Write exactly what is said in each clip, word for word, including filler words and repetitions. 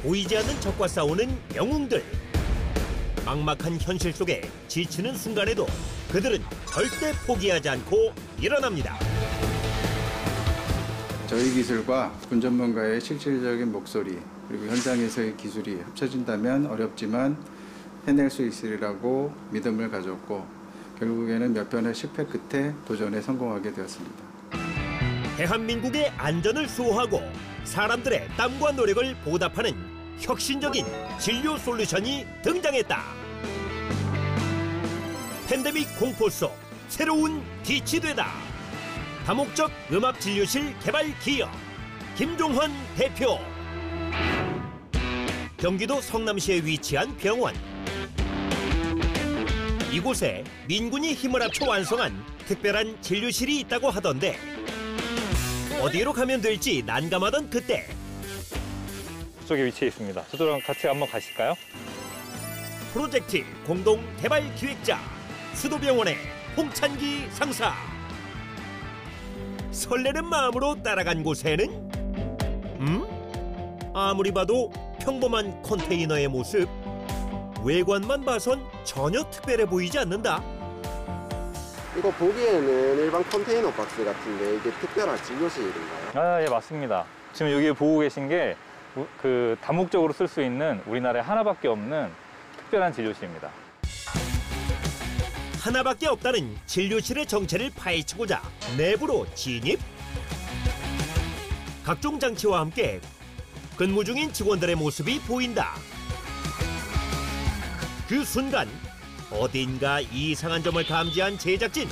보이지 않는 적과 싸우는 영웅들. 막막한 현실 속에 지치는 순간에도 그들은 절대 포기하지 않고 일어납니다. 저희 기술과 군 전문가의 실질적인 목소리 그리고 현장에서의 기술이 합쳐진다면 어렵지만 해낼 수 있으리라고 믿음을 가졌고 결국에는 몇 번의 실패 끝에 도전에 성공하게 되었습니다. 대한민국의 안전을 수호하고 사람들의 땀과 노력을 보답하는 혁신적인 진료 솔루션이 등장했다. 팬데믹 공포 속 새로운 빛이 되다. 다목적 음압진료실 개발 기업 김종헌 대표. 경기도 성남시에 위치한 병원. 이곳에 민군이 힘을 합쳐 완성한 특별한 진료실이 있다고 하던데 어디로 가면 될지 난감하던 그때 그쪽에 위치해 있습니다. 저도랑 같이 한번 가실까요? 프로젝트 공동 개발 기획자 수도병원의 홍찬기 상사. 설레는 마음으로 따라간 곳에는 음? 아무리 봐도 평범한 컨테이너의 모습. 외관만 봐선 전혀 특별해 보이지 않는다. 이거 보기에는 일반 컨테이너 박스 같은데 이게 특별한 진료실인가요? 아, 예, 맞습니다. 지금 여기 보고 계신 게 그 다목적으로 쓸 수 있는 우리나라에 하나밖에 없는 특별한 진료실입니다. 하나밖에 없다는 진료실의 정체를 파헤치고자 내부로 진입. 각종 장치와 함께 근무 중인 직원들의 모습이 보인다. 그 순간 어딘가 이상한 점을 감지한 제작진.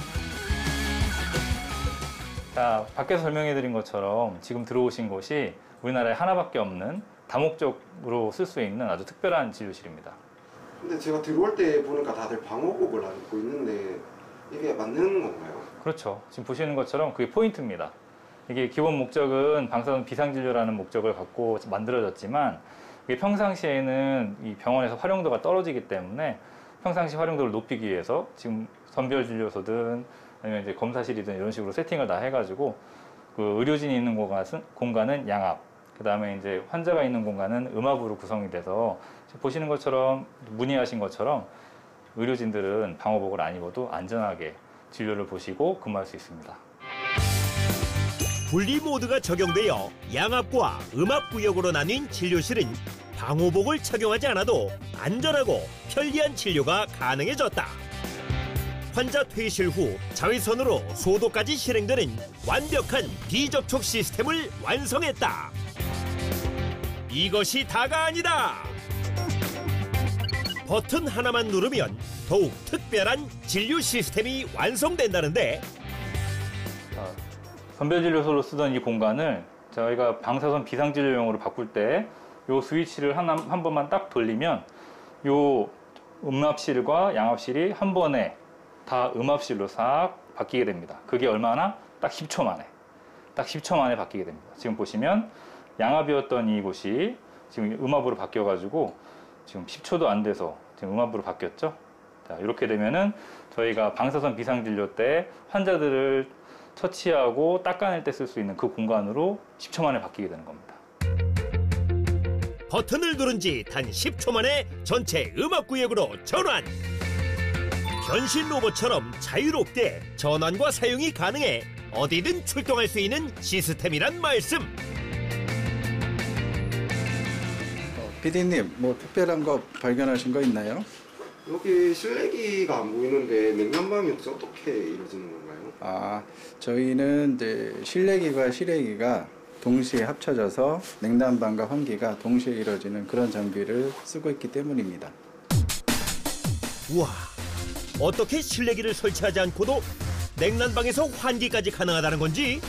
자, 밖에서 설명해드린 것처럼 지금 들어오신 곳이 우리나라에 하나밖에 없는 다목적으로 쓸 수 있는 아주 특별한 진료실입니다. 근데 제가 들어올 때 보니까 다들 방호복을 입고 있는데 이게 맞는 건가요? 그렇죠. 지금 보시는 것처럼 그게 포인트입니다. 이게 기본 목적은 방사선 비상진료라는 목적을 갖고 만들어졌지만 이게 평상시에는 이 병원에서 활용도가 떨어지기 때문에 평상시 활용도를 높이기 위해서 지금 선별진료소든 아니면 이제 검사실이든 이런 식으로 세팅을 다 해가지고 그 의료진이 있는 공간은, 공간은 양압, 그 다음에 이제 환자가 있는 공간은 음압으로 구성이 돼서 보시는 것처럼 문의하신 것처럼 의료진들은 방호복을 안 입어도 안전하게 진료를 보시고 근무할 수 있습니다. 분리 모드가 적용되어 양압과 음압 구역으로 나뉜 진료실은 방호복을 착용하지 않아도 안전하고 편리한 진료가 가능해졌다. 환자 퇴실 후 자외선으로 소독까지 실행되는 완벽한 비접촉 시스템을 완성했다. 이것이 다가 아니다. 버튼 하나만 누르면 더욱 특별한 진료 시스템이 완성된다는데 선별진료소로 쓰던 이 공간을 저희가 방사선 비상진료용으로 바꿀 때 이 스위치를 하나, 한 번만 딱 돌리면 이 음압실과 양압실이 한 번에 다 음압실로 싹 바뀌게 됩니다. 그게 얼마나? 딱 십 초 만에. 딱 십 초 만에 바뀌게 됩니다. 지금 보시면 양압이었던 이곳이 지금 음압으로 바뀌어가지고 지금 십 초도 안 돼서 지금 음압으로 바뀌었죠. 자, 이렇게 되면은 저희가 방사선 비상진료 때 환자들을 처치하고 닦아낼 때 쓸 수 있는 그 공간으로 십 초 만에 바뀌게 되는 겁니다. 버튼을 누른 지 단 십 초 만에 전체 음압 구역으로 전환. 변신 로봇처럼 자유롭게 전환과 사용이 가능해 어디든 출동할 수 있는 시스템이란 말씀. 어, 피디님, 뭐 특별한 거 발견하신 거 있나요? 여기 실내기가 안 보이는데 냉난방이 혹시 어떻게 이루어지는 건가요? 아, 저희는 이제 실내기와 실외기가 동시에 합쳐져서 냉난방과 환기가 동시에 이루어지는 그런 장비를 쓰고 있기 때문입니다. 우와, 어떻게 실내기를 설치하지 않고도 냉난방에서 환기까지 가능하다는 건지?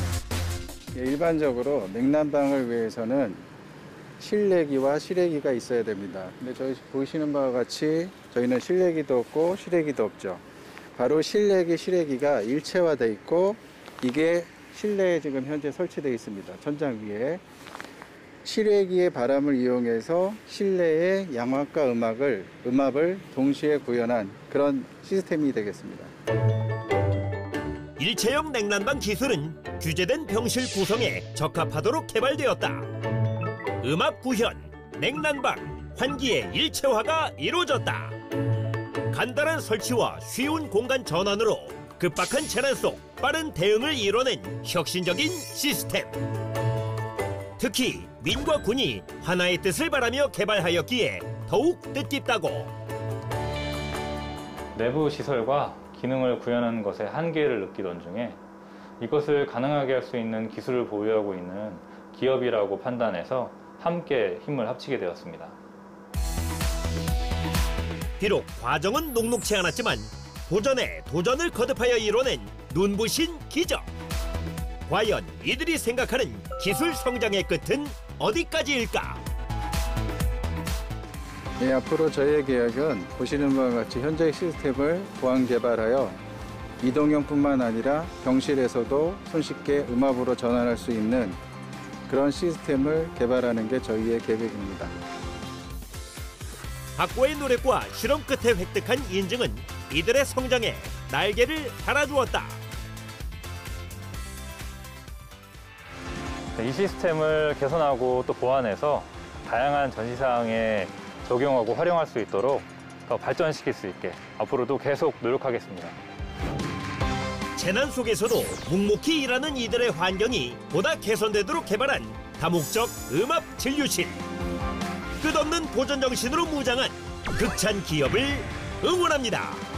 일반적으로 냉난방을 위해서는 실내기와 실외기가 있어야 됩니다. 근데 저희 보시는 바와 같이 저희는 실내기도 없고 실외기도 없죠. 바로 실내기, 실외기가 일체화되어 있고 이게 실내에 지금 현재 설치되어 있습니다. 천장 위에. 실외기의 바람을 이용해서 실내의 양압과 음압을, 음압을 동시에 구현한 그런 시스템이 되겠습니다. 일체형 냉난방 기술은 규제된 병실 구성에 적합하도록 개발되었다. 음압 구현, 냉난방, 환기의 일체화가 이루어졌다. 간단한 설치와 쉬운 공간 전환으로 급박한 재난 속 빠른 대응을 이뤄낸 혁신적인 시스템. 특히 민과 군이 하나의 뜻을 바라며 개발하였기에 더욱 뜻깊다고. 내부 시설과 기능을 구현하는 것에 한계를 느끼던 중에 이것을 가능하게 할 수 있는 기술을 보유하고 있는 기업이라고 판단해서 함께 힘을 합치게 되었습니다. 비록 과정은 녹록치 않았지만 도전에 도전을 거듭하여 이뤄낸 눈부신 기적. 과연 이들이 생각하는 기술 성장의 끝은 어디까지일까? 네, 앞으로 저희의 계획은 보시는 바와 같이 현재 시스템을 보완 개발하여 이동형뿐만 아니라 병실에서도 손쉽게 음압으로 전환할 수 있는 그런 시스템을 개발하는 게 저희의 계획입니다. 박고의 노력과 실험 끝에 획득한 인증은 이들의 성장에 날개를 달아주었다. 이 시스템을 개선하고 또 보완해서 다양한 전시사항에 적용하고 활용할 수 있도록 더 발전시킬 수 있게 앞으로도 계속 노력하겠습니다. 재난 속에서도 묵묵히 일하는 이들의 환경이 보다 개선되도록 개발한 다목적 음압 진료실. 끝없는 도전 정신으로 무장한 극찬 기업을 응원합니다.